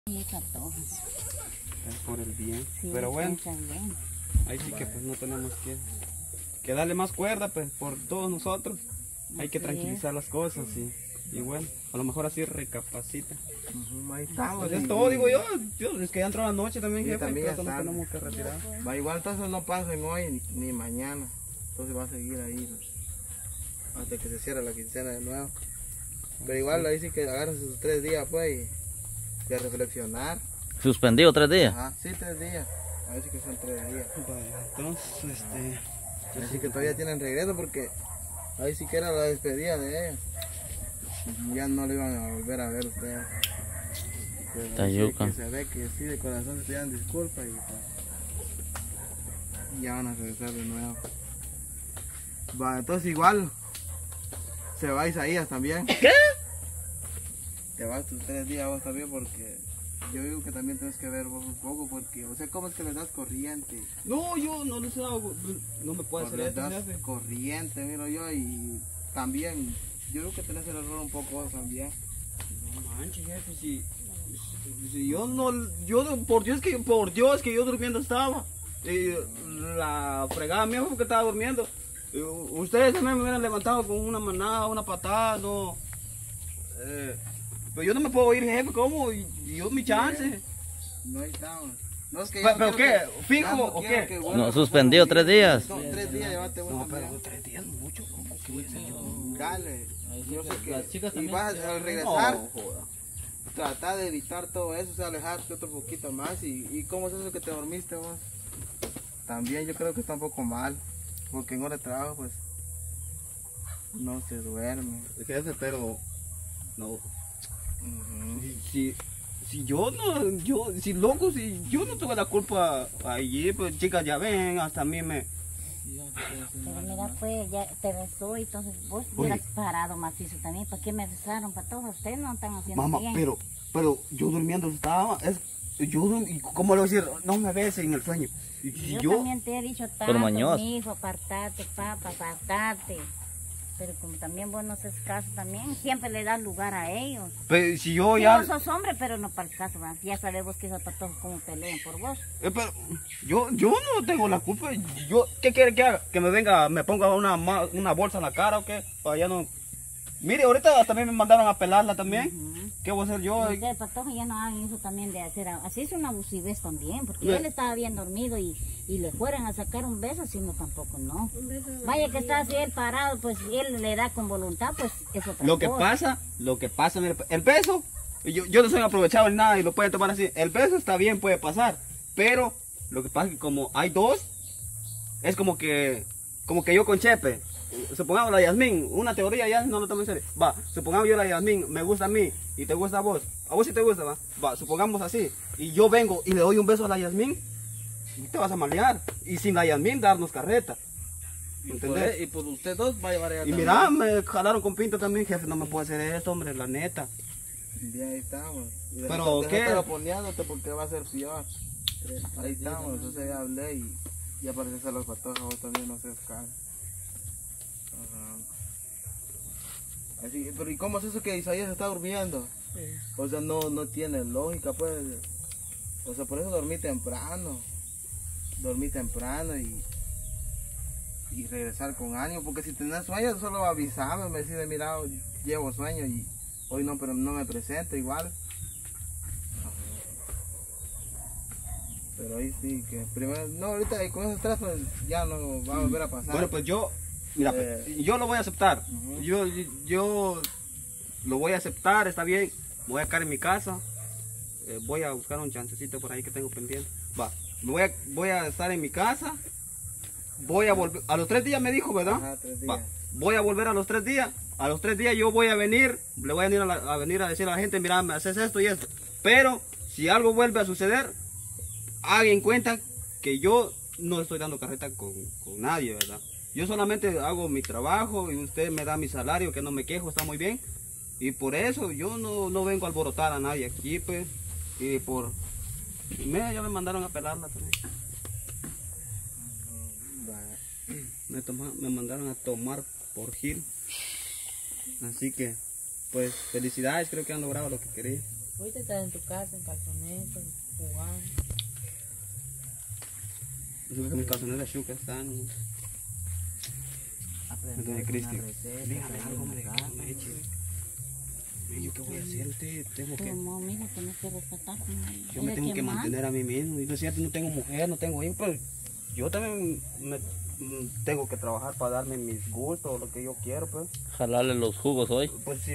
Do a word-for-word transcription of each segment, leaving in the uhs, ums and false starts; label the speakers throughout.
Speaker 1: Es por el bien.
Speaker 2: Sí,
Speaker 1: pero bueno,
Speaker 2: bien.
Speaker 1: ahí sí que pues no tenemos que, que darle más cuerda pues por todos nosotros. Hay que tranquilizar las cosas y, y bueno, a lo mejor así recapacita.
Speaker 3: Uh-huh, ahí estamos.
Speaker 1: Pues es todo, digo yo, yo, es que ya entró la noche también,
Speaker 3: Sí,
Speaker 1: jefe,
Speaker 3: también
Speaker 1: pero
Speaker 3: ya
Speaker 1: nos tenemos que retirar.
Speaker 3: Va igual, entonces no pasen hoy ni mañana. Entonces va a seguir ahí hasta que se cierre la quincena de nuevo. Pero igual ahí sí que agarren sus tres días pues y de reflexionar.
Speaker 4: ¿Suspendido tres días?
Speaker 3: Ajá, sí, tres días. A ver si que son tres días.
Speaker 1: Vaya, entonces, este...
Speaker 3: Así que todavía tienen regreso porque ahí sí que era la despedida de ellos. Ya no le iban a volver a ver ustedes. Pero sí que se ve que sí de corazón se pidan disculpas y pues, ya van a regresar de nuevo. Va, entonces igual se va Isaías también.
Speaker 4: ¿Qué?
Speaker 3: Te vas tus tres días vos también porque yo digo que también tienes que ver vos un poco porque, o sea, ¿cómo es que les das corriente?
Speaker 1: No, yo no les hago, no me puede hacer
Speaker 3: Les
Speaker 1: esto,
Speaker 3: das
Speaker 1: jefe.
Speaker 3: corriente, miro yo, y también, yo creo que tenés el error un poco vos también.
Speaker 1: No manches, jefe, si, si yo no, yo, por Dios que, por Dios que yo durmiendo estaba. Y la fregada mía fue porque estaba durmiendo. Y ustedes también me hubieran levantado con una manada, una patada, no. Eh, pero yo no me puedo ir, jefe, ¿cómo? Y yo mi chance.
Speaker 3: No estamos. No, es que
Speaker 1: ¿Pero,
Speaker 3: no
Speaker 1: pero qué?
Speaker 3: Que,
Speaker 1: ¿Fijo
Speaker 3: no
Speaker 1: o
Speaker 3: quiero
Speaker 1: qué?
Speaker 3: que vuelva
Speaker 4: No,
Speaker 3: como
Speaker 4: suspendido tres días.
Speaker 3: No, tres días, llévate vos
Speaker 1: No,
Speaker 3: también.
Speaker 1: pero tres días mucho, ¿cómo que voy a hacer yo?
Speaker 3: Dale. Yo sé que,
Speaker 5: las chicas
Speaker 3: y
Speaker 5: también
Speaker 3: vas
Speaker 5: se-
Speaker 3: al regresar,
Speaker 1: No, joda.
Speaker 3: tratar de evitar todo eso, o sea, alejarte otro poquito más. Y, y ¿cómo es eso que te dormiste vos? También yo creo que está un poco mal, porque en hora de trabajo, pues, no se duerme.
Speaker 1: Jefe, pero no.
Speaker 3: Ujú.
Speaker 1: Si, si, si yo no, yo, si loco, si yo no tuve la culpa allí, pues chicas ya ven, hasta a mí me...
Speaker 2: Pero mira, pues, ya te besó, entonces vos
Speaker 1: Oye.
Speaker 2: hubieras parado macizo también. ¿Para qué me besaron? Para todos ustedes no están haciendo
Speaker 1: Mamá,
Speaker 2: bien.
Speaker 1: pero, pero yo durmiendo estaba, es, yo, dur- y ¿cómo le voy a decir? No me beses en el sueño. Y, y
Speaker 2: Yo,
Speaker 1: yo,
Speaker 2: también te he dicho
Speaker 4: Por
Speaker 2: tanto,
Speaker 4: mañoso.
Speaker 2: mi hijo, apartate, papá, apartate. Pero como también vos no haces caso también, siempre le das lugar a ellos.
Speaker 1: pues, si yo
Speaker 2: Sí,
Speaker 1: ya...
Speaker 2: vos sos hombre, pero no para el caso, ¿va? Ya sabemos que esos patojos como pelean por vos.
Speaker 1: Eh, pero yo, yo no tengo la culpa. Yo, ¿qué quiere que haga? Que me venga, me ponga una, ma- una bolsa en la cara o qué? Para ya no. Mire, ahorita también me mandaron a pelarla también.
Speaker 2: Ujú.
Speaker 1: ¿Qué voy a hacer yo?
Speaker 2: Y ustedes, patojos, ya no hagan eso también de hacer, así es una abusivez también, porque
Speaker 1: Me-
Speaker 2: él estaba bien dormido y, y le fueran a sacar un beso, sino tampoco no. Vaya que está así él parado, pues si él le da con voluntad, pues es otra
Speaker 1: Lo que
Speaker 2: cosa.
Speaker 1: pasa, lo que pasa, mire, el peso, yo, yo no soy aprovechado en nada y lo pueden tomar así. El peso está bien, puede pasar. Pero lo que pasa es que como hay dos, es como que, como que yo con Chepe. Supongamos la Yasmín, una teoría ya no lo tomo en serio. Va, supongamos yo la Yasmín, me gusta a mí y te gusta a vos. A vos sí te gusta, va. Va, supongamos así. Y yo vengo y le doy un beso a la Yasmín, y te vas a malear. Y sin la Yasmín darnos carreta.
Speaker 5: Y por,
Speaker 1: ¿Entendés?
Speaker 5: y por usted dos va a llevar ella
Speaker 1: Y
Speaker 5: también.
Speaker 1: mira, me jalaron con pinto también, jefe, no me puede hacer esto, hombre, la neta.
Speaker 3: Y ahí estamos. Y
Speaker 1: Pero,
Speaker 3: deja-
Speaker 1: ¿qué?
Speaker 3: deja estar oponeándote porque va a ser peor. Ahí estamos, entonces ya hablé y ya pareces a los patojos, vos también no seas caso. Ajá. Así, pero ¿y cómo es eso que Isaías está durmiendo? O sea, no, no tiene lógica, pues. O sea, por eso dormí temprano. Dormí temprano y, y regresar con ánimo. Porque si tenés sueño, solo avísame, me decís, mira, llevo sueño y hoy no, pero no me presento igual. Pero ahí sí, que primero, no, ahorita con esos tres pues ya no va a volver a pasar.
Speaker 1: Bueno, pues yo, mira,
Speaker 3: Eh.
Speaker 1: pues, yo lo voy a aceptar.
Speaker 3: Ujú.
Speaker 1: Yo, yo lo voy a aceptar, está bien. Voy a quedar en mi casa. Eh, voy a buscar un chancecito por ahí que tengo pendiente. Va, voy a, voy a estar en mi casa. Voy a volver, a los tres días me dijo, ¿verdad?
Speaker 3: Ajá, tres
Speaker 1: Va,
Speaker 3: días.
Speaker 1: voy a volver a los tres días. A los tres días yo voy a venir, le voy a venir a, la- a venir a decir a la gente, mira, me haces esto y esto. Pero si algo vuelve a suceder, hagan en cuenta que yo no estoy dando carreta con, con nadie, ¿verdad? Yo solamente hago mi trabajo y usted me da mi salario, que no me quejo, está muy bien. Y por eso yo no, no vengo a alborotar a nadie aquí, pues. Y por... y mira, ya me mandaron a pelarla también.
Speaker 3: Va.
Speaker 1: Me, toma- me mandaron a tomar por Gil. Así que, pues, felicidades, creo que han logrado lo que quería.
Speaker 6: Ahorita estás en tu casa, en calzoneta, jugando.
Speaker 1: Mis calzoneras chucas están. Doña Cristi, dígame algo, hombre, que no me eche. ¿Yo qué voy a hacer? Usted tengo que...
Speaker 2: No, mira, tenés que respetar.
Speaker 1: Yo me tengo que mantener a mí mismo. Y no es cierto, no tengo mujer, no tengo hijos, pero yo también me, tengo que trabajar para darme mis gustos, lo que yo quiero, pues.
Speaker 4: Jalarle los jugos hoy.
Speaker 1: Pues sí.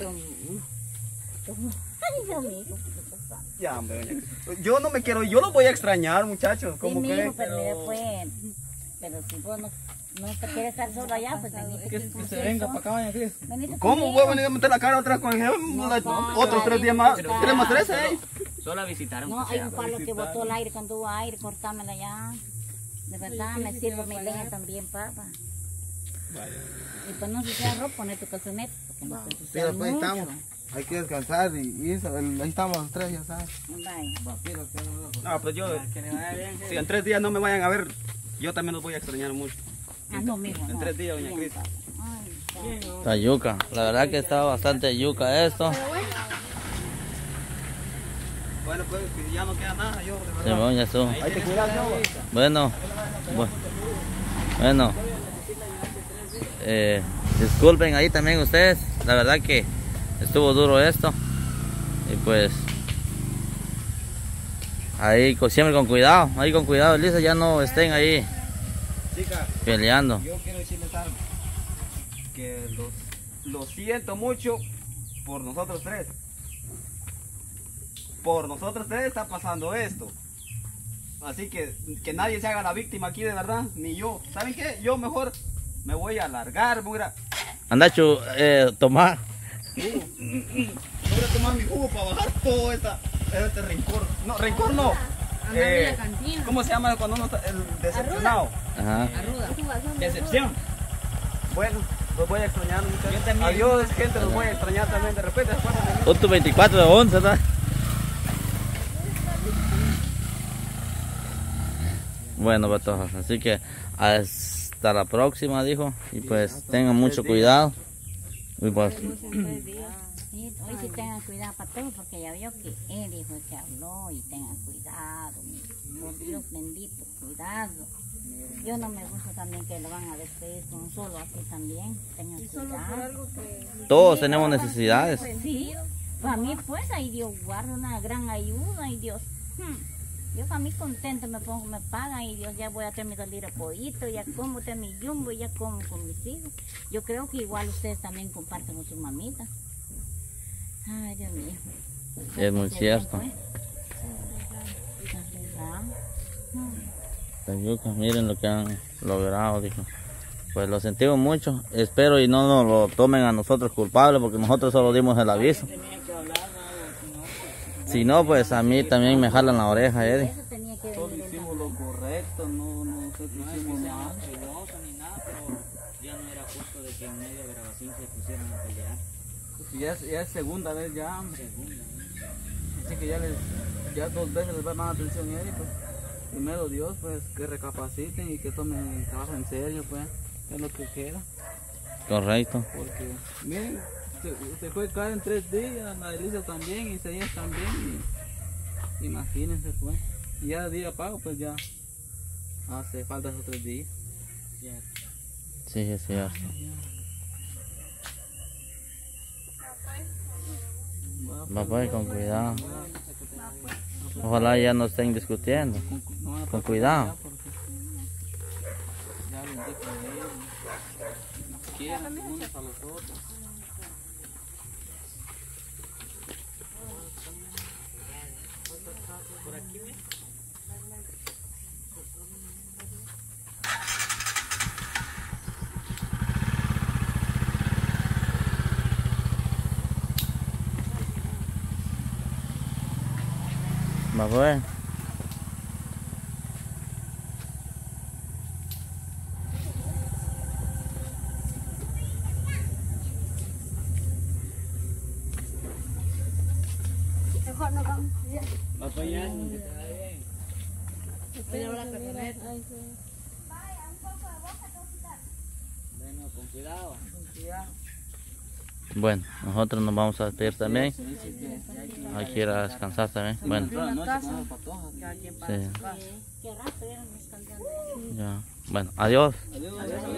Speaker 2: Ay, Dios mío,
Speaker 1: Ya, hombre, doña Cristi. Yo no me quiero, yo los voy a extrañar, muchachos.
Speaker 2: sí,
Speaker 1: ¿Cómo
Speaker 2: mijo,
Speaker 1: que?
Speaker 2: pero mira, pues, pero si vos no, no te quieres estar solo allá, pues venite.
Speaker 5: Que, que se venga para acá, doña Cris.
Speaker 2: Venite
Speaker 1: ¿Cómo
Speaker 2: conmigo.
Speaker 1: voy a venir a meter la cara otra vez con el
Speaker 2: No,
Speaker 1: la-
Speaker 2: pa,
Speaker 1: otros tres días más?
Speaker 2: pa.
Speaker 1: Tres más tres, ¿eh?
Speaker 5: Solo a visitar
Speaker 2: No, hay un palo que botó el aire cuando hubo aire, cortámela ya. De verdad, me sirve mi leña también, papá. Y pues no se sea ropa, poner tu calzoneta, porque no se
Speaker 3: Sí,
Speaker 2: ensucia
Speaker 3: después
Speaker 2: mucho.
Speaker 3: estamos. Hay que descansar y, y eso, el- ahí estamos los tres, ya sabes.
Speaker 2: Vaya.
Speaker 1: No, pues yo, si en tres días no me vayan a ver, yo también los voy a extrañar mucho.
Speaker 2: Ah, no, mijo,
Speaker 1: En
Speaker 2: no.
Speaker 1: tres días, doña
Speaker 2: Bien,
Speaker 1: Cris.
Speaker 2: papá. Ay, ya.
Speaker 4: Está yuca. La verdad que está bastante yuca esto.
Speaker 1: Bueno, pues si ya no queda nada, yo de verdad.
Speaker 4: Simón, ya estuvo.
Speaker 1: Ahí te cuidas, ¿no?
Speaker 4: Bueno, bu- bueno, eh, disculpen ahí también ustedes, la verdad que estuvo duro esto y pues ahí co- siempre con cuidado, ahí con cuidado, Elisa, ya no estén ahí
Speaker 1: Chica,
Speaker 4: peleando.
Speaker 1: yo quiero decirles algo, que los, lo siento mucho por nosotros tres. Por nosotros tres está pasando esto. Así que que nadie se haga la víctima aquí, de verdad, ni yo. ¿Saben qué? Yo mejor me voy a alargar, voy a,
Speaker 4: Andacho, eh, tomar.
Speaker 1: voy a tomar mi jugo para bajar todo esta, este rencor. No, rencor no. Eh, ¿Cómo se llama cuando uno está el decepcionado?
Speaker 4: Ajá.
Speaker 1: Decepción. Bueno, los voy a extrañar, muchachos. Adiós, gente, los voy a extrañar también de repente. Después de...
Speaker 4: Otro veinticuatro de once, ¿verdad? Bueno, patojos, así que hasta la próxima, dijo, y pues tengan mucho cuidado. Y pues,
Speaker 2: Sí, hoy sí tengan cuidado para todos, porque ya vio que él dijo que habló y tengan cuidado. Por Dios bendito, cuidado. Yo no me gusta también que lo van a despedir con un solo así también. Tengan cuidado.
Speaker 4: todos tenemos necesidades.
Speaker 2: Sí, para mí pues ahí Dios guarda una gran ayuda y Dios, hmm, yo para mí contento me pongo, me pagan y Dios ya voy a tener mi salir a pollito, ya como tener mi jumbo, ya como con mis hijos. Yo creo que igual ustedes también comparten con sus mamitas. Ay, Dios mío.
Speaker 4: Es muy cierto. La yuca, miren lo que han logrado, dijo. Pues lo sentimos mucho, espero y no nos lo tomen a nosotros culpables porque nosotros solo dimos el aviso. Si no, pues a mí también me jalan la oreja, Eddie.
Speaker 2: Eso tenía que
Speaker 5: Todos
Speaker 2: venir.
Speaker 5: hicimos lo correcto, no, no sé si hicimos nada.
Speaker 7: ni nada, pero ya no era justo de que en medio de grabación se pusieran a pelear.
Speaker 5: Pues ya, es, ya es segunda vez ya, hombre. Así que ya les, ya dos veces les va más atención a él, pues. Primero Dios, pues, que recapaciten y que tomen el trabajo en serio, pues. Es lo que queda.
Speaker 4: Correcto.
Speaker 5: Porque, miren, se, se fue caer en tres días, la Elisa también, y Isaías también. Y, imagínense, pues. Y ya día pago, pues ya hace falta esos tres días.
Speaker 4: Sí, es cierto. Va pues, con cuidado. Ojalá ya no estén discutiendo.
Speaker 5: No van a
Speaker 4: Con
Speaker 5: pasar
Speaker 4: cuidado.
Speaker 5: ya, porque ya les dijo de él. Nos quieren unos a los otros.
Speaker 4: Va pues.
Speaker 7: Bueno, con cuidado.
Speaker 4: Bueno, nosotros nos vamos a despedir también. Hay que ir a descansar también. Bueno,
Speaker 5: Buenas noches, con las patojas.
Speaker 6: Cada quien para
Speaker 4: sí.
Speaker 6: su casa.
Speaker 2: Qué rato ya nos descansando.
Speaker 4: Ya. Bueno, adiós.
Speaker 5: Adiós.